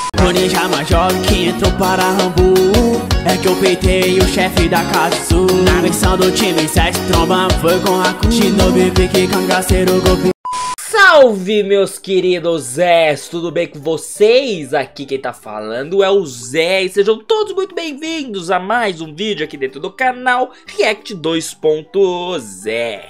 O ninja mais jovem que entrou para Rambu. É que eu peitei o chefe da Casa Sul. Na missão do time 7, tromba foi com Haku. Shinobi, pique, cangaceiro, golpe. Salve, meus queridos Zés, tudo bem com vocês? Aqui quem tá falando é o Zé e sejam todos muito bem-vindos a mais um vídeo aqui dentro do canal React 2.0.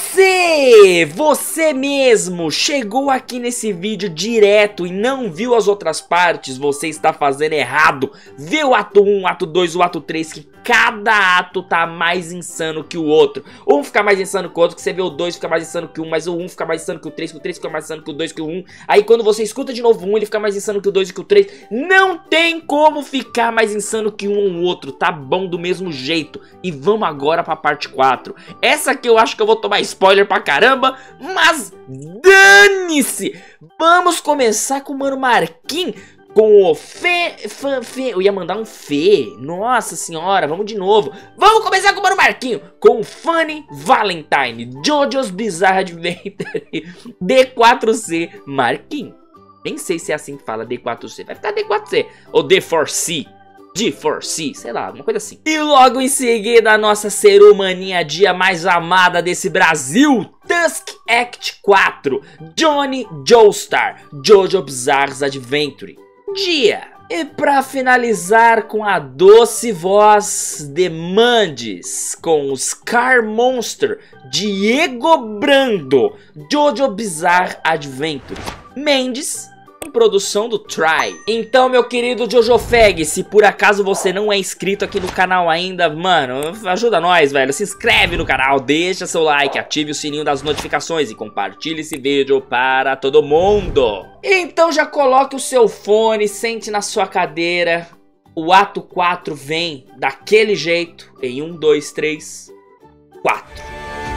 Você mesmo, chegou aqui nesse vídeo direto e não viu as outras partes, você está fazendo errado. Vê o ato 1, o ato 2, o ato 3, que cada ato tá mais insano que o outro. Um fica mais insano que o outro, que você vê o 2 fica mais insano que o 1, mas o 1 fica mais insano que o 3, que o 3 fica mais insano que o 2, que o 1. Aí quando você escuta de novo o 1, ele fica mais insano que o 2 e que o 3. Não tem como ficar mais insano que um ou o outro, tá bom do mesmo jeito. E vamos agora pra parte 4. Essa aqui eu acho que eu vou tomar spoiler pra caramba, mas dane-se! Vamos começar com o Mano Marquinhos. Com o eu ia mandar um Fê. Nossa senhora, vamos de novo. Vamos começar com o Mano Marquinhos. Com o Funny Valentine, JoJo's Bizarre Adventure, D4C Marquinhos. Nem sei se é assim que fala D4C. Vai ficar D4C ou D4C. D4C, sei lá, uma coisa assim. E logo em seguida a nossa ser humaninha dia mais amada desse Brasil, Tusk Act 4, Johnny Joestar, JoJo's Bizarre Adventure. Dia. E pra finalizar com a doce voz de Mandes, com os Car Monster, Diego Brando, JoJo's Bizarre Adventure. Mendes, em produção do Try. Então, meu querido Jojo Feg, se por acaso você não é inscrito aqui no canal ainda, mano, ajuda nós, velho. Se inscreve no canal, deixa seu like, ative o sininho das notificações e compartilhe esse vídeo para todo mundo. Então já coloque o seu fone, sente na sua cadeira. O ato 4 vem daquele jeito em 1, 2, 3, 4.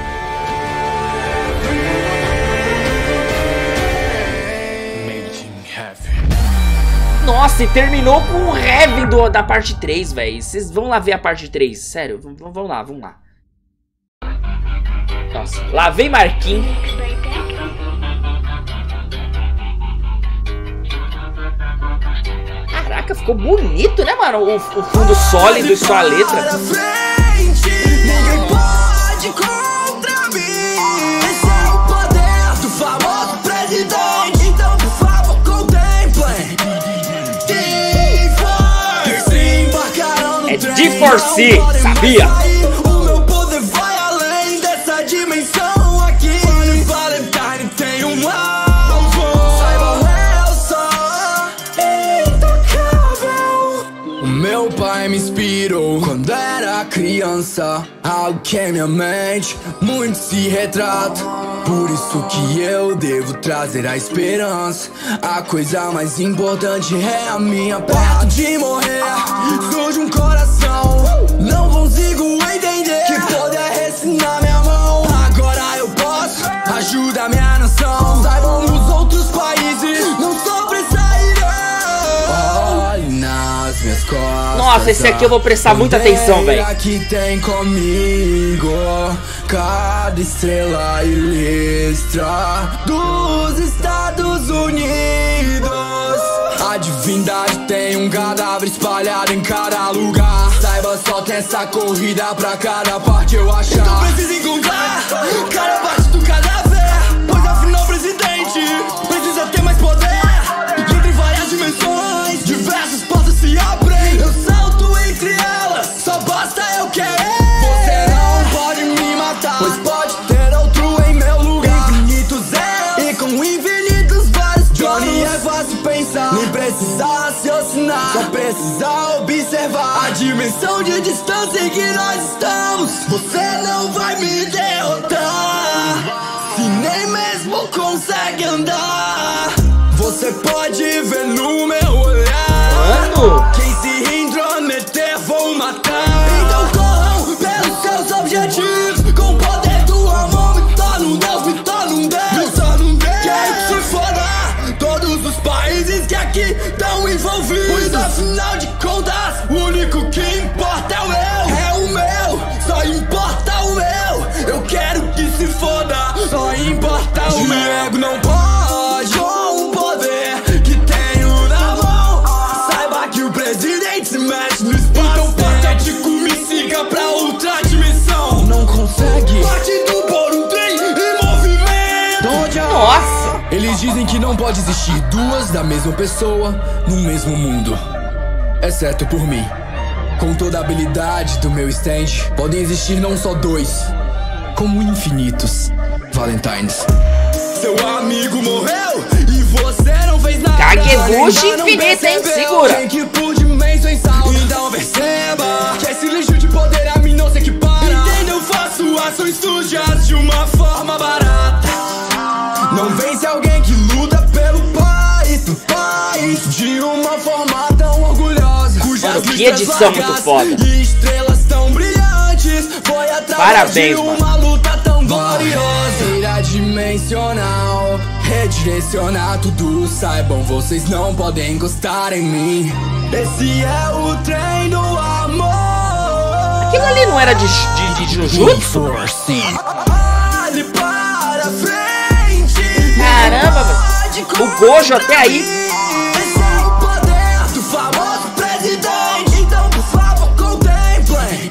Nossa, e terminou com o Heaven da parte 3, velho. Vocês vão lá ver a parte 3, sério. Vamos lá, vamos lá. Nossa, lá vem Marquinhos. Caraca, ficou bonito, né, mano? O fundo sólido e só a letra. Ninguém pode contra mim. Esse é o poder do famoso presidente. Então, por favor, contemplem. É D4C, sabia? O meu poder vai além dessa dimensão aqui. Funny Valentine tem um alvo. Saiba, eu sou intocável. O meu pai me inspirou quando era criança. Algo que em minha mente muito se retrata. Por isso que eu devo trazer a esperança. A coisa mais importante é a minha perto de morrer. Surge um coração, não consigo entender que poder é esse na minha mão. Agora eu posso ajudar minha nação. Saibam os outros países, não sobressairão. Olhe nas minhas costas. Nossa, esse aqui eu vou prestar muita atenção, velho. Que tem comigo cada estrela ilustra dos Estados Unidos. A divindade tem um cadáver espalhado em cada lugar. Saiba só que essa corrida pra cada parte eu achar. Então precisa encontrar cada parte do cadáver. Pois afinal, presidente precisa ter mais poder. Entre várias dimensões, diversas portas se abrem. Eu salto entre elas, só basta eu querer. Você não pode me matar, pois pode ter outro em meu lugar. Infinitos é, e com infinitos vários Johnny é fácil pensar. Nem precisa raciocinar, só precisa observar a dimensão de distância em que nós estamos. Você não vai me derrotar, se nem mesmo consegue andar. Você pode ver no meu olhar, Mano, quem se intrometer vou matar. Então corram pelos seus objetivos. Com o poder do amor me torno um Deus, me torno um Deus. Me torno um Deus. Quero que se foda todos os países que aqui estão envolvidos. Pois afinal de contas, o único que importa é o meu. É o meu, só importa o meu. Eu quero que se foda, só importa o meu. Diego não pode com o poder que tenho na mão. Dizem que não pode existir duas da mesma pessoa no mesmo mundo, exceto por mim. Com toda a habilidade do meu stand, podem existir não só dois, como infinitos Valentines. Seu amigo morreu e você não fez nada. Kagebushi infinito, hein? Segura. Tem que por dimensões salva. Então perceba que esse lixo de poder a mim não se equipara. Entenda, eu faço ações sujas de uma forma barata. Não vence alguém que luta pelo país, do país, de uma forma tão orgulhosa. Mano, que edição muito foda. E estrelas tão brilhantes. Foi através de uma luta tão gloriosa. Dimensional, redirecionar tudo. Saibam, vocês não podem encostar em mim. Esse é o trem do amor. Aquilo ali não era de Jujutsu? Olhe para frente. Caramba, velho. O Gojo até aí. Esse é o poder do famoso presidente. Então, por favor, contemplem.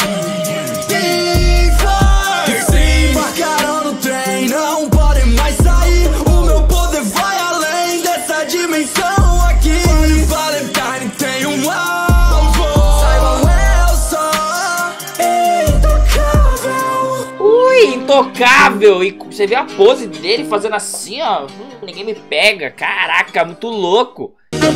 Embarcaram no trem, não podem mais sair. O meu poder vai além dessa dimensão aqui. Olha, Valentine tem um alvo. Saibam, eu sou intocável. Ui, intocável. E você vê a pose dele fazendo assim, ó. Ninguém me pega. Caraca, muito louco.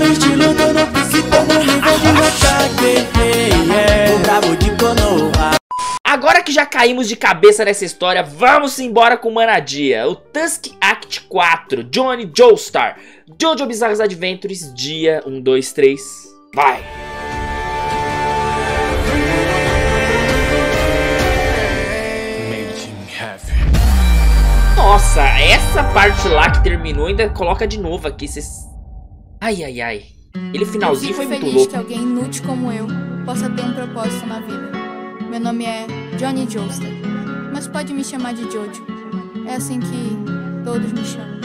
Agora que já caímos de cabeça nessa história, vamos embora com Manadia. O Tusk Act 4, Johnny Joestar, JoJo Bizarre Adventures, dia 1, 2, 3, vai! Nossa, essa parte lá que terminou ainda coloca de novo aqui. Cês... Ai, ai, ai. Aquele finalzinho foi muito louco. Eu fico feliz que alguém inútil como eu possa ter um propósito na vida. Meu nome é Johnny Joestar, mas pode me chamar de Jojo. É assim que todos me chamam.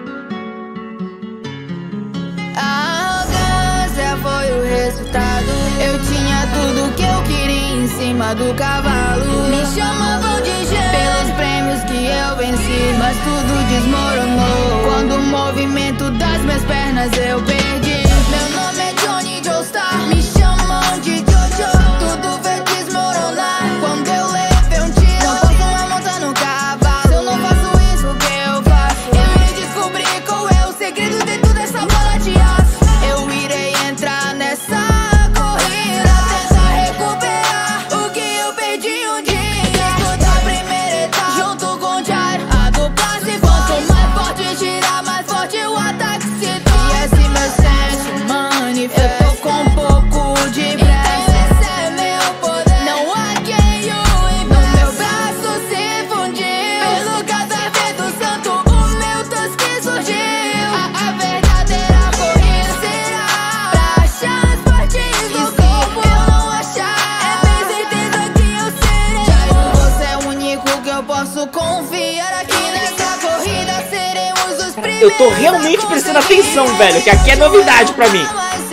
A arrogância foi o resultado. Eu tinha tudo que eu queria em cima do cavalo. Me chamavam de gênio pelos prêmios que eu venci, mas tudo desmoronou quando o movimento das minhas pernas eu perdi. Meu nome é Johnny Joestar, me chamam de Jojo. Tudo veio desmoronar quando eu levei um tiro. Não posso uma monta no cavalo. Se eu não faço isso, o que eu faço? Eu irei descobrir qual é o segredo dentro dessa bola de aço. Eu irei entrar nessa corrida, tentar recuperar o que eu perdi um dia. Escuta a primeira etapa junto com o Jairo. A dupla se quanto mais forte tirar, mais forte o ataque se torna. E esse meu senso manifestou com um pouco de pressa. Esse é meu poder, não há quem o impeça. No meu braço se fundiu, pelo cadáver do santo, o meu Tusk surgiu. A verdadeira corrida será pra achar as partes do corpo. Eu não achar, é bem certeza que eu serei. Jairo, você é o único que eu posso confiar aqui nessa corrida. Seremos os primeiros. Eu tô realmente prestando atenção, velho, que aqui é novidade pra mim.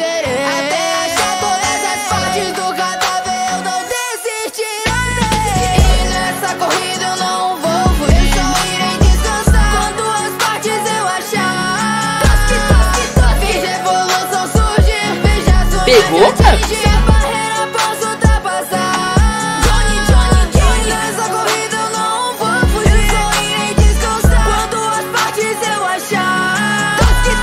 Até achar todas as partes do cadáver, eu não desistirei. E nessa corrida eu não vou fugir, eu só irei descansar quando as partes eu achar. Fiz revolução surgir, veja a sua Pegou, cara? a barreira posso ultrapassar. Johnny, nessa corrida eu não vou fugir, eu só irei descansar quando as partes eu achar.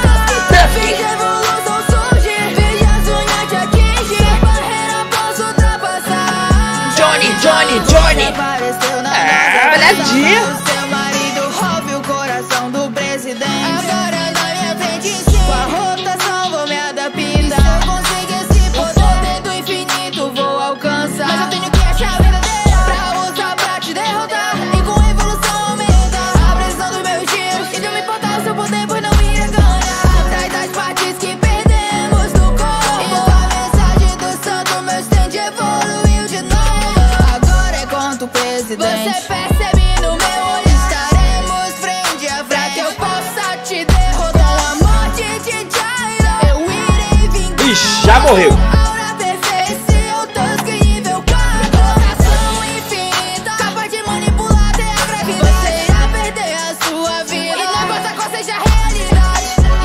Fiz revolução surgir, veja as unhas de atingir, a barreira posso ultrapassar. Johnny! Apareceu na olhadinha! o seu marido rouba o coração do presidente. Agora na minha frente sim, com a rotação vou me adaptar. Se eu conseguir esse poder do infinito vou alcançar. Mas eu tenho que achar a verdadeira pra usar pra te derrotar. E com a evolução aumentar a pressão dos meus tiros. E de eu me importar o seu poder, pois não ia ganhar. Atrás das partes que perdemos do corpo. E com a mensagem do santo, meu stand evoluiu de novo. Agora é contra o presidente. Você percebe no meu olhar, estaremos frente a frente pra que eu possa te derrotar. Com a morte de Jairo, eu irei vingar. Ixi, já morreu. Aura perfeita, seu Tusk nível 4. Coração infinita, capaz de manipular até a gravidade. Você irá perder a sua vida, e não importa qual seja a realidade.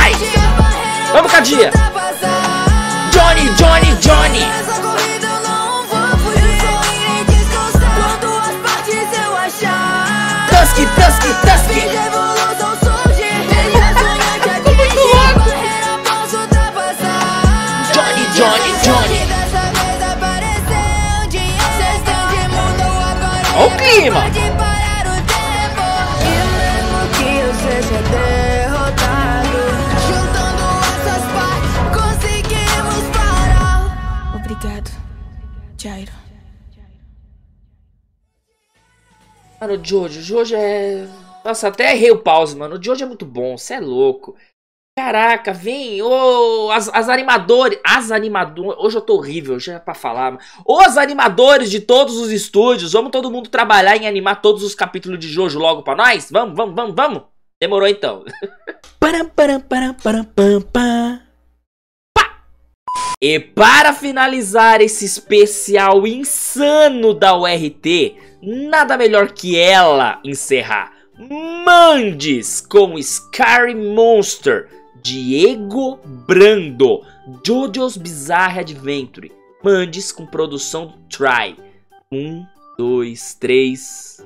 Vai! Vamos, Cadia! Johnny, Johnny, Johnny! Tusky, Tusky, Tusky! Johnny, Johnny, Johnny! Olha o clima! Obrigado, Jairo. Mano, o Jojo é... Nossa, até errei o pause, mano. O Jojo é muito bom, cê é louco. Caraca, vem, as animadores, hoje eu tô horrível, já é pra falar. Os animadores de todos os estúdios, vamos todo mundo trabalhar em animar todos os capítulos de Jojo logo pra nós? Vamos, vamos, vamos, vamos? Demorou então. E para finalizar esse especial insano da URT, nada melhor que ela encerrar. Mandes com Scary Monster, Diego Brando, JoJo's Bizarre Adventure. Mandes com produção do Try. 1, 2, 3...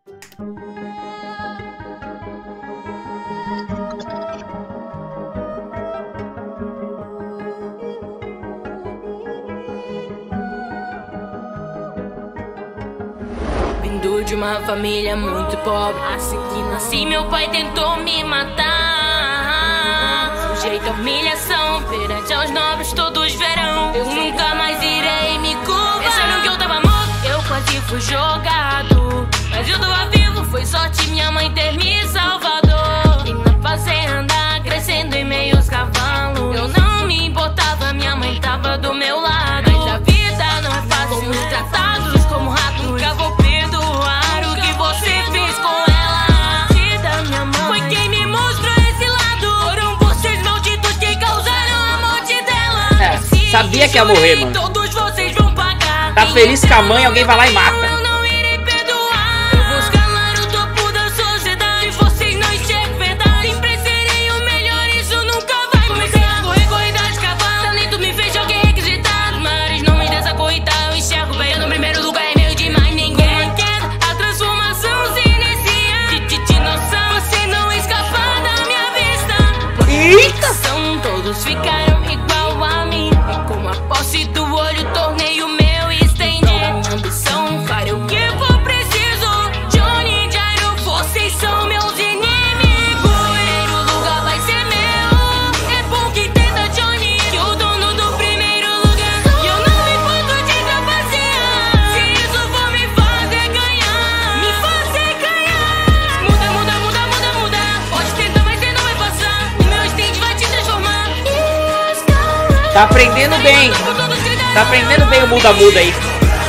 Vindo de uma família muito pobre, assim que nasci meu pai tentou me matar. Sujeito a humilhação perante aos nobres todos verão. Eu nunca mais irei me curvar. Pensaram que eu tava morto, eu quase fui jogado, mas eu tava vivo, foi sorte minha mãe ter me salvado. E na fazenda, crescendo em meio aos cavalos, eu não me importava, minha mãe tava do meu lado. Mas a vida não é fácil, fomos tratados como ratos, nunca vou perdoar o que você fez com ela. Da minha mãe foi quem me mostrou esse lado. Foram vocês malditos que causaram a morte dela. É, sabia que ia morrer, mano. Todos vocês vão pagar. Tá feliz com a mãe, alguém vai lá e mata. Eu não irei perdoar. Eu vou escalar o topo da sociedade. Vocês não enxergam verdade. Sempre serei o melhor, isso nunca vai. Comecei a correr, corrida de cavalo. Talento me fez alguém requisitado. Mas não me dessa corrida, eu enxergo bem. Eu no primeiro lugar é meio demais, ninguém. Uma queda, a transformação se inicia. De noção, você não escapa da minha vista. Eita! Todos ficaram igual a mim. E com a posse do olho tornei o meu stand. Minha ambição, farei o que for preciso. Johnny e Jairo, vocês são meus inimigos. O primeiro lugar vai ser meu. É bom que tenta, Johnny, que o dono do primeiro lugar. E eu não me importo de trapacear, se isso for me fazer ganhar. Me fazer ganhar. Muda, muda, muda, muda, muda. Pode tentar, mas você não vai passar. O meu stand vai te transformar. Tá aprendendo bem. Tá aprendendo bem o muda-muda aí.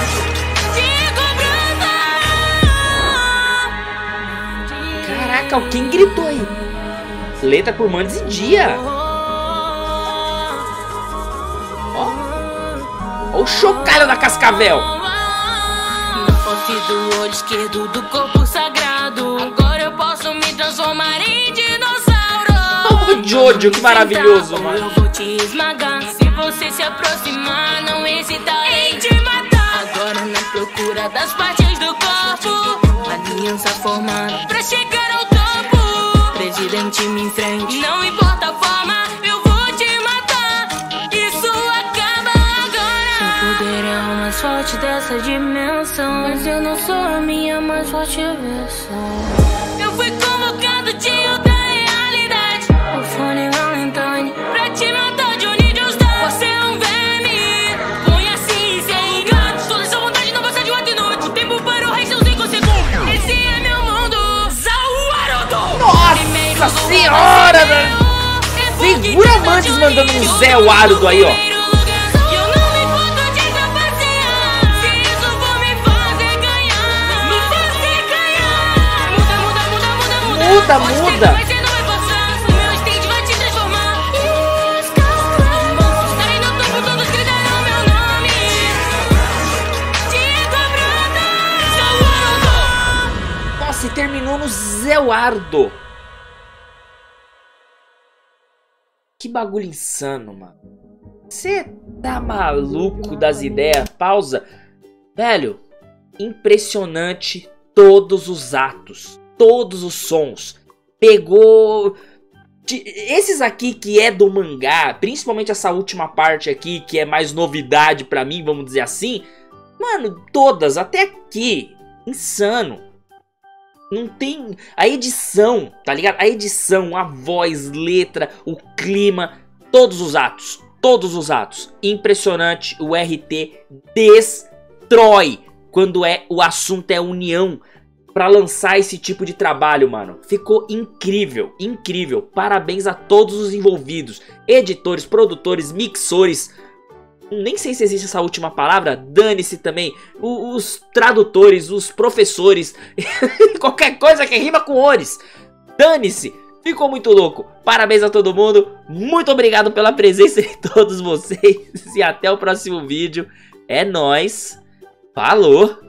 Caraca, quem gritou aí? Letra por Mandes e Dia. Ó. Ó o chocalho da Cascavel. Na posse do olho esquerdo do corpo sagrado, agora eu posso me transformar em dinossauro. O Jojo, que maravilhoso, Eu mano. vou te esmagar. Se você se aproximar, não hesitarei em te matar. Agora na procura das partes do corpo, aliança formada pra chegar ao topo. Presidente me enfrente, não importa a forma, eu vou te matar. Isso acaba agora. Seu poder é o mais forte dessa dimensão, mas eu não sou a minha mais forte versão. Eu fui convocado de outra realidade, o Fone Valentine, pra te matar, Johnny Joestar. Você é um verme, põe assim sem engano. Toda essa vontade não passa de 8 minutos. O tempo para o rei são 5 segundos. Esse é meu mundo, Zawarudo. Nossa senhora, velho. Segura Mandes mandando um Zé Warudo aí, ó. Muda, muda. Nossa, e terminou no Zé Warudo. Que bagulho insano, mano. Você tá maluco das ideias? Pausa. Velho, impressionante todos os atos, todos os sons. Pegou... Esses aqui que é do mangá, principalmente essa última parte aqui, que é mais novidade pra mim, vamos dizer assim. Mano, todas, até aqui, insano. Não tem... A edição, tá ligado? A edição, a voz, letra, o clima, todos os atos. Todos os atos. Impressionante, o RT destrói quando o assunto é união pra lançar esse tipo de trabalho, mano. Ficou incrível, incrível. Parabéns a todos os envolvidos. Editores, produtores, mixores. Nem sei se existe essa última palavra. Dane-se também. Os tradutores, os professores. Qualquer coisa que rima com ores. Dane-se. Ficou muito louco. Parabéns a todo mundo. Muito obrigado pela presença de todos vocês. E até o próximo vídeo. É nóis. Falou.